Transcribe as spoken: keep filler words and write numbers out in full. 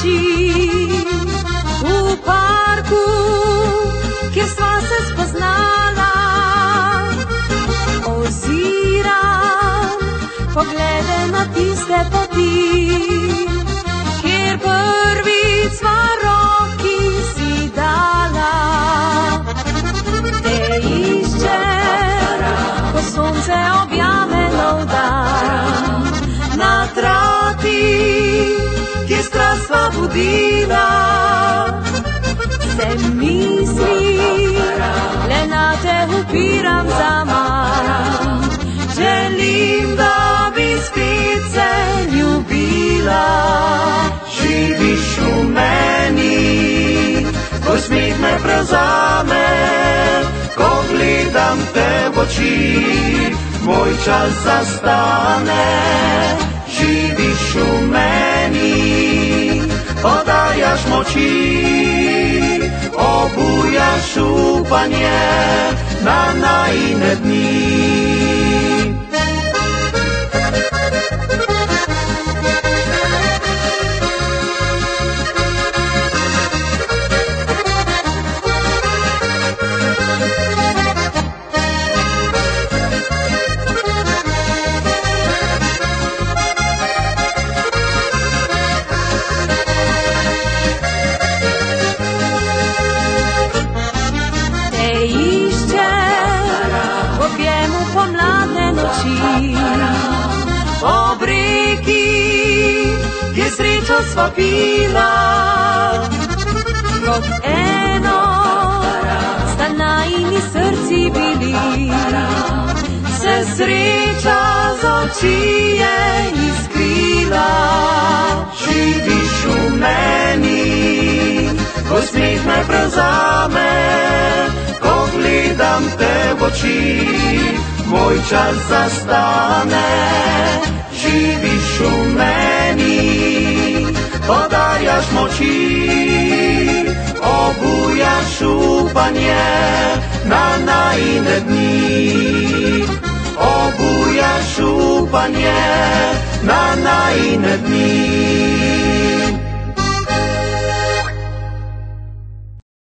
noči v parku, kjer sva se spoznala. Oziram poglede na tiste poti, kjer prvič sva roki si dala. Te iščem, ko sonce objame nov dan, na trati, kjer strast sva budila. Se misli, le na te upiram zaman, želim, da bi spet se ljubila. Živiš v meni, tvoj smeh me prevzame, ko gledam te v oči, moj čas zastane. Živiš v meni, podajaš moči, obujaš upanje na najine dni. Ob reki, kjer srečo sva pila, kot eno sta najini srci bili. Se sreča z oči je izkrila. Živiš v meni, tvoj smeh me prevzame, ko gledam te v oči, moj čas zastane. Živiš v meni, podarjaš moči, obujaš upanje na najine dni. Obujaš upanje na najine dni.